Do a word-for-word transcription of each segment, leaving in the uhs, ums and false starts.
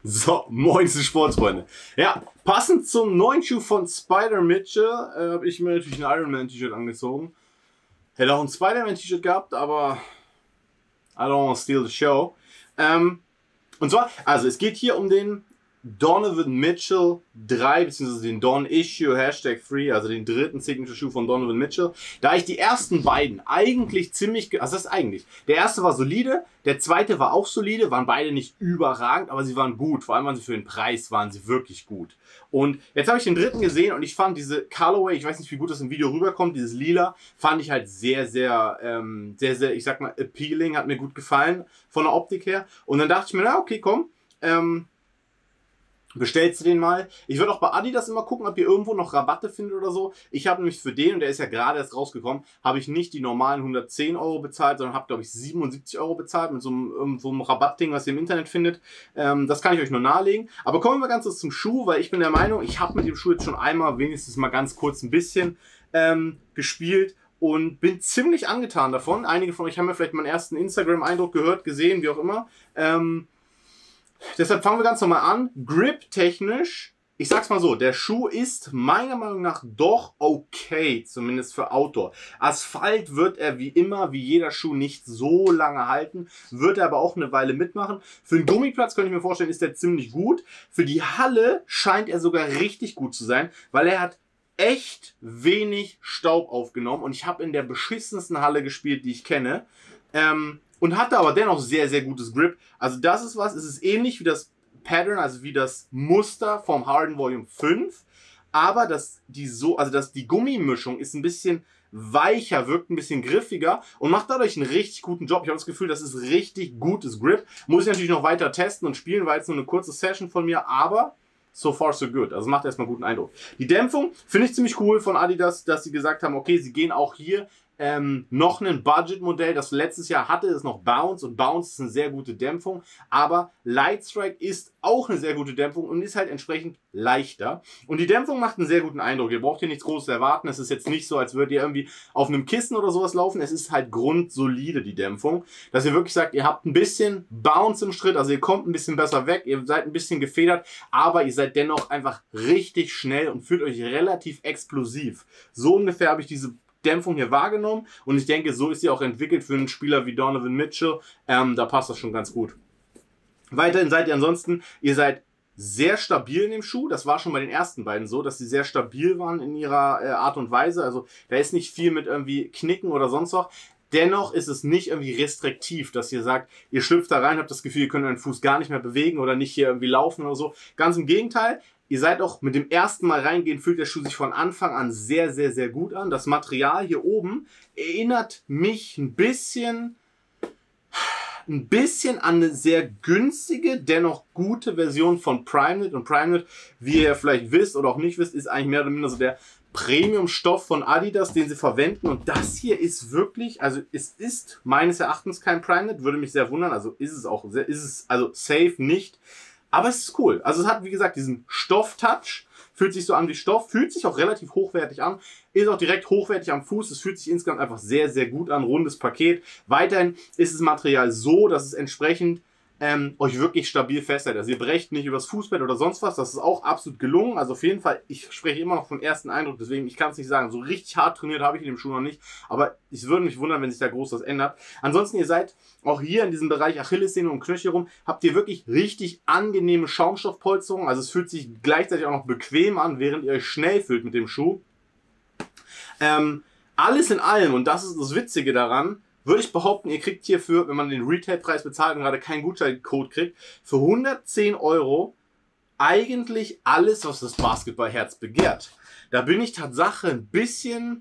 So, moin Sportsfreunde. Ja, passend zum neuen Schuh von Spider Mitchell äh, habe ich mir natürlich ein Iron Man T-Shirt angezogen. Hätte auch ein Spider-Man T-Shirt gehabt, aber I don't want to steal the show. Ähm, und zwar, also es geht hier um den Donovan Mitchell drei, beziehungsweise den Don Issue Hashtag Free, also den dritten Signature-Schuh von Donovan Mitchell. Da ich die ersten beiden eigentlich ziemlich, also das ist eigentlich, der erste war solide, der zweite war auch solide, waren beide nicht überragend, aber sie waren gut, vor allem waren sie für den Preis, waren sie wirklich gut. Und jetzt habe ich den dritten gesehen und ich fand diese Colorway, ich weiß nicht, wie gut das im Video rüberkommt, dieses Lila, fand ich halt sehr, sehr, ähm, sehr, sehr, ich sag mal, appealing, hat mir gut gefallen von der Optik her. Und dann dachte ich mir, na okay, komm, ähm, bestellst du den mal. Ich würde auch bei Adidas immer gucken, ob ihr irgendwo noch Rabatte findet oder so. Ich habe nämlich für den, und der ist ja gerade erst rausgekommen, habe ich nicht die normalen hundertzehn Euro bezahlt, sondern habe, glaube ich, siebenundsiebzig Euro bezahlt mit so einem, so einem Rabattding, was ihr im Internet findet. Ähm, das kann ich euch nur nahelegen. Aber kommen wir ganz kurz zum Schuh, weil ich bin der Meinung, ich habe mit dem Schuh jetzt schon einmal wenigstens mal ganz kurz ein bisschen ähm, gespielt. Und bin ziemlich angetan davon. Einige von euch haben ja vielleicht meinen ersten Instagram-Eindruck gehört, gesehen, wie auch immer. Ähm, Deshalb fangen wir ganz normal an. Grip-technisch, ich sag's mal so, der Schuh ist meiner Meinung nach doch okay, zumindest für Outdoor. Asphalt wird er wie immer, wie jeder Schuh, nicht so lange halten, wird er aber auch eine Weile mitmachen. Für den Gummiplatz könnte ich mir vorstellen, ist der ziemlich gut. Für die Halle scheint er sogar richtig gut zu sein, weil er hat echt wenig Staub aufgenommen und ich habe in der beschissensten Halle gespielt, die ich kenne. Ähm... Und hatte aber dennoch sehr, sehr gutes Grip. Also das ist was, es ist ähnlich wie das Pattern, also wie das Muster vom Harden Volume fünf. Aber das, die, so, also das, die Gummimischung ist ein bisschen weicher, wirkt ein bisschen griffiger und macht dadurch einen richtig guten Job. Ich habe das Gefühl, das ist richtig gutes Grip. Muss ich natürlich noch weiter testen und spielen, weil es nur eine kurze Session von mir, aber so far so good. Also macht erstmal guten Eindruck. Die Dämpfung finde ich ziemlich cool von Adidas, dass sie gesagt haben, okay, sie gehen auch hier Ähm, noch ein Budget-Modell, das letztes Jahr hatte, ist noch Bounce und Bounce ist eine sehr gute Dämpfung, aber Lightstrike ist auch eine sehr gute Dämpfung und ist halt entsprechend leichter und die Dämpfung macht einen sehr guten Eindruck. Ihr braucht hier nichts Großes erwarten, es ist jetzt nicht so, als würdet ihr irgendwie auf einem Kissen oder sowas laufen, es ist halt grundsolide, die Dämpfung, dass ihr wirklich sagt, ihr habt ein bisschen Bounce im Schritt, also ihr kommt ein bisschen besser weg, ihr seid ein bisschen gefedert, aber ihr seid dennoch einfach richtig schnell und fühlt euch relativ explosiv. So ungefähr habe ich diese Dämpfung hier wahrgenommen und ich denke, so ist sie auch entwickelt für einen Spieler wie Donovan Mitchell. Ähm, da passt das schon ganz gut. Weiterhin seid ihr ansonsten, ihr seid sehr stabil in dem Schuh. Das war schon bei den ersten beiden so, dass sie sehr stabil waren in ihrer äh, Art und Weise. Also da ist nicht viel mit irgendwie Knicken oder sonst was. Dennoch ist es nicht irgendwie restriktiv, dass ihr sagt, ihr schlüpft da rein, habt das Gefühl, ihr könnt euren Fuß gar nicht mehr bewegen oder nicht hier irgendwie laufen oder so. Ganz im Gegenteil. Ihr seid auch mit dem ersten Mal reingehen, fühlt der Schuh sich von Anfang an sehr, sehr, sehr gut an. Das Material hier oben erinnert mich ein bisschen, ein bisschen an eine sehr günstige, dennoch gute Version von Primeknit. Und Primeknit, wie ihr vielleicht wisst oder auch nicht wisst, ist eigentlich mehr oder minder so der Premium-Stoff von Adidas, den sie verwenden. Und das hier ist wirklich, also es ist meines Erachtens kein Primeknit, würde mich sehr wundern. Also ist es auch, ist es also safe nicht. Aber es ist cool. Also es hat, wie gesagt, diesen Stoff-Touch. Fühlt sich so an wie Stoff. Fühlt sich auch relativ hochwertig an. Ist auch direkt hochwertig am Fuß. Es fühlt sich insgesamt einfach sehr, sehr gut an. Rundes Paket. Weiterhin ist das Material so, dass es entsprechend ähm, euch wirklich stabil festhält. Also ihr brecht nicht übers Fußbett oder sonst was. Das ist auch absolut gelungen. Also auf jeden Fall, ich spreche immer noch vom ersten Eindruck. Deswegen, ich kann es nicht sagen. So richtig hart trainiert habe ich in dem Schuh noch nicht. Aber ich würde mich wundern, wenn sich da groß was ändert. Ansonsten, ihr seid auch hier in diesem Bereich Achillessehne und Knöchel rum, habt ihr wirklich richtig angenehme Schaumstoffpolsterung. Also es fühlt sich gleichzeitig auch noch bequem an, während ihr euch schnell fühlt mit dem Schuh. Ähm, alles in allem, und das ist das Witzige daran, würde ich behaupten, ihr kriegt hierfür, wenn man den Retailpreis bezahlt und gerade keinen Gutscheincode kriegt, für hundertzehn Euro eigentlich alles, was das Basketballherz begehrt. Da bin ich Tatsache ein bisschen,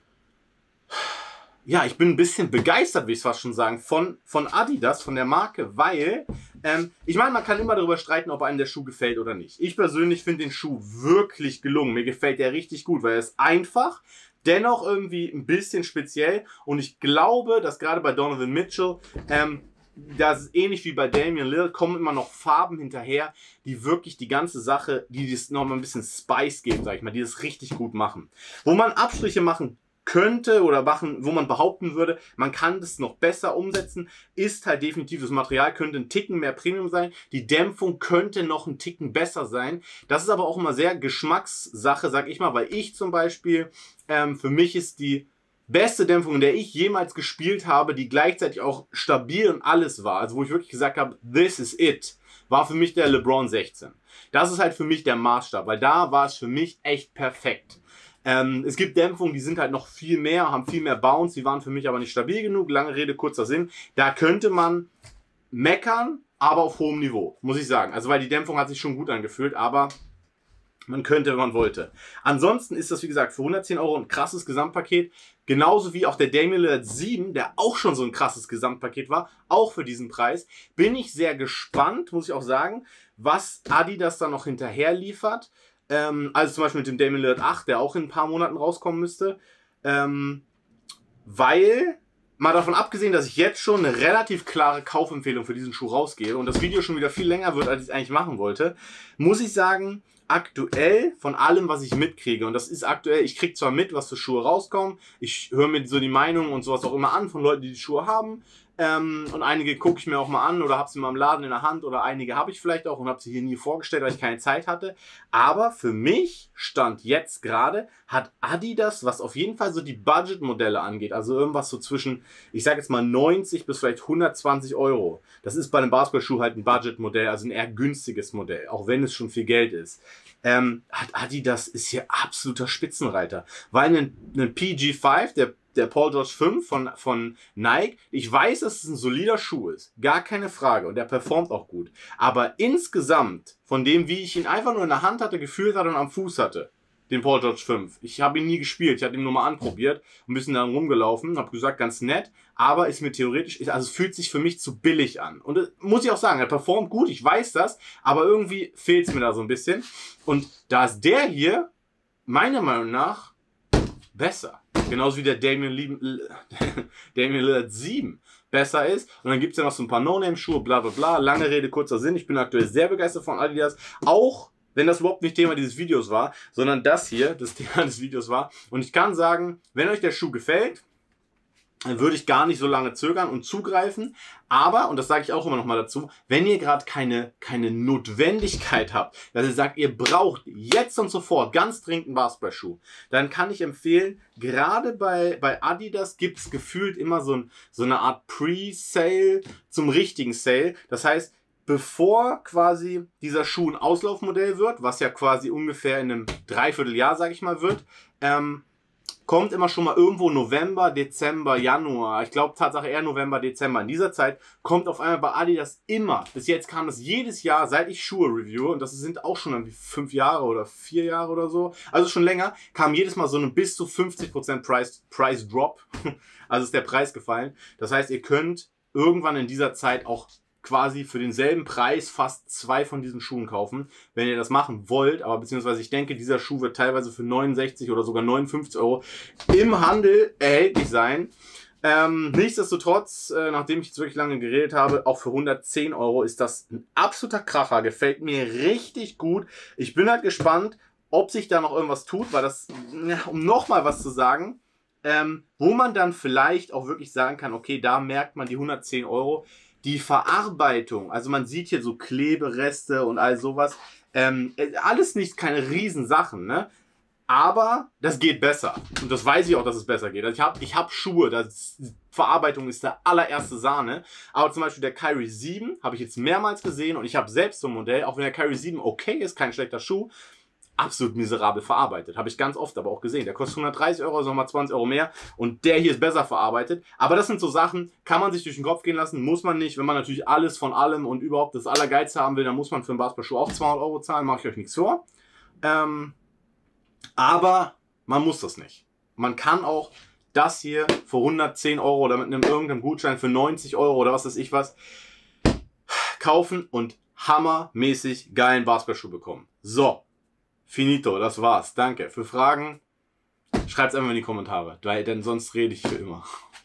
ja, ich bin ein bisschen begeistert, will ich fast schon sagen, von, von Adidas, von der Marke, weil, ähm, ich meine, man kann immer darüber streiten, ob einem der Schuh gefällt oder nicht. Ich persönlich finde den Schuh wirklich gelungen. Mir gefällt der richtig gut, weil er ist einfach, dennoch irgendwie ein bisschen speziell und ich glaube, dass gerade bei Donovan Mitchell, ähm, das ist ähnlich wie bei Damian Lillard, kommen immer noch Farben hinterher, die wirklich die ganze Sache, die das nochmal ein bisschen Spice geben, sag ich mal, die das richtig gut machen. Wo man Abstriche machen könnte oder machen, wo man behaupten würde, man kann das noch besser umsetzen, ist halt definitiv, das Material könnte ein Ticken mehr Premium sein, die Dämpfung könnte noch ein Ticken besser sein. Das ist aber auch immer sehr Geschmackssache, sag ich mal, weil ich zum Beispiel, ähm, für mich ist die beste Dämpfung, in der ich jemals gespielt habe, die gleichzeitig auch stabil und alles war, also wo ich wirklich gesagt habe, this is it, war für mich der LeBron sechzehn. Das ist halt für mich der Maßstab, weil da war es für mich echt perfekt. Ähm, es gibt Dämpfungen, die sind halt noch viel mehr, haben viel mehr Bounce, die waren für mich aber nicht stabil genug. Lange Rede, kurzer Sinn. Da könnte man meckern, aber auf hohem Niveau, muss ich sagen. Also weil die Dämpfung hat sich schon gut angefühlt, aber man könnte, wenn man wollte. Ansonsten ist das, wie gesagt, für hundertzehn Euro ein krasses Gesamtpaket. Genauso wie auch der Damian Lillard sieben, der auch schon so ein krasses Gesamtpaket war, auch für diesen Preis. Bin ich sehr gespannt, muss ich auch sagen, was Adidas da noch hinterher liefert. Ähm, also zum Beispiel mit dem Damian Lillard acht, der auch in ein paar Monaten rauskommen müsste. Ähm, weil, mal davon abgesehen, dass ich jetzt schon eine relativ klare Kaufempfehlung für diesen Schuh rausgehe und das Video schon wieder viel länger wird, als ich es eigentlich machen wollte, muss ich sagen, aktuell von allem, was ich mitkriege, und das ist aktuell, ich kriege zwar mit, was für Schuhe rauskommen, ich höre mir so die Meinung und sowas auch immer an von Leuten, die die Schuhe haben, ähm, und einige gucke ich mir auch mal an oder habe sie mal im Laden in der Hand oder einige habe ich vielleicht auch und habe sie hier nie vorgestellt, weil ich keine Zeit hatte, aber für mich, Stand jetzt gerade, hat Adidas, was auf jeden Fall so die Budget-Modelle angeht, also irgendwas so zwischen, ich sage jetzt mal neunzig bis vielleicht hundertzwanzig Euro, das ist bei einem Basketballschuh halt ein Budget-Modell, also ein eher günstiges Modell, auch wenn es schon viel Geld ist. Ähm, hat Adidas ist hier absoluter Spitzenreiter, weil ein, ein P G fünf, der der Paul George fünf von, von Nike, ich weiß, dass es ein solider Schuh ist, gar keine Frage und der performt auch gut, aber insgesamt von dem, wie ich ihn einfach nur in der Hand hatte, gefühlt hatte und am Fuß hatte, den Paul George fünf, ich habe ihn nie gespielt, ich habe ihn nur mal anprobiert, ein bisschen dann rumgelaufen, habe gesagt, ganz nett, aber ist mir theoretisch, also es fühlt sich für mich zu billig an und das muss ich auch sagen, er performt gut, ich weiß das, aber irgendwie fehlt es mir da so ein bisschen und da ist der hier, meiner Meinung nach, besser. Genauso wie der Damian Lillard sieben besser ist. Und dann gibt es ja noch so ein paar No-Name-Schuhe, bla bla bla. Lange Rede, kurzer Sinn. Ich bin aktuell sehr begeistert von Adidas. Auch wenn das überhaupt nicht Thema dieses Videos war, sondern das hier das Thema des Videos war. Und ich kann sagen, wenn euch der Schuh gefällt, dann würde ich gar nicht so lange zögern und zugreifen. Aber, und das sage ich auch immer noch mal dazu, wenn ihr gerade keine, keine Notwendigkeit habt, dass ihr sagt, ihr braucht jetzt und sofort ganz dringend einen Basketballschuh, dann kann ich empfehlen, gerade bei, bei Adidas gibt es gefühlt immer so, ein, so eine Art Pre-Sale zum richtigen Sale. Das heißt, bevor quasi dieser Schuh ein Auslaufmodell wird, was ja quasi ungefähr in einem Dreivierteljahr, sage ich mal, wird, ähm, kommt immer schon mal irgendwo November, Dezember, Januar. Ich glaube Tatsache eher November, Dezember. In dieser Zeit kommt auf einmal bei Adidas immer, bis jetzt kam das jedes Jahr, seit ich Schuhe review, und das sind auch schon irgendwie fünf Jahre oder vier Jahre oder so, also schon länger, kam jedes Mal so ein bis zu fünfzig Prozent Price, Price Drop. Also ist der Preis gefallen. Das heißt, ihr könnt irgendwann in dieser Zeit auch quasi für denselben Preis fast zwei von diesen Schuhen kaufen, wenn ihr das machen wollt, aber beziehungsweise ich denke, dieser Schuh wird teilweise für neunundsechzig oder sogar neunundfünfzig Euro im Handel erhältlich sein. Ähm, nichtsdestotrotz, äh, nachdem ich jetzt wirklich lange geredet habe, auch für hundertzehn Euro ist das ein absoluter Kracher, gefällt mir richtig gut. Ich bin halt gespannt, ob sich da noch irgendwas tut, weil das, ja, um nochmal was zu sagen, ähm, wo man dann vielleicht auch wirklich sagen kann, okay, da merkt man die hundertzehn Euro, die Verarbeitung, also man sieht hier so Klebereste und all sowas, ähm, alles nicht keine Riesensachen, ne? Aber das geht besser. Und das weiß ich auch, dass es besser geht. Also ich habe ich hab Schuhe, das Verarbeitung ist der allererste Sahne. Aber zum Beispiel der Kyrie sieben habe ich jetzt mehrmals gesehen und ich habe selbst so ein Modell, auch wenn der Kyrie sieben okay ist, kein schlechter Schuh, absolut miserabel verarbeitet. Habe ich ganz oft aber auch gesehen. Der kostet hundertdreißig Euro, also nochmal zwanzig Euro mehr. Und der hier ist besser verarbeitet. Aber das sind so Sachen, kann man sich durch den Kopf gehen lassen, muss man nicht. Wenn man natürlich alles von allem und überhaupt das Allergeilste haben will, dann muss man für einen Basketballschuh auch zweihundert Euro zahlen. Mache ich euch nichts vor. Ähm, aber man muss das nicht. Man kann auch das hier für hundertzehn Euro oder mit einem irgendeinem Gutschein für neunzig Euro oder was weiß ich was kaufen und hammermäßig geilen Basketballschuh bekommen. So. Finito, das war's. Danke. Für Fragen schreibt's einfach in die Kommentare, denn sonst rede ich für immer.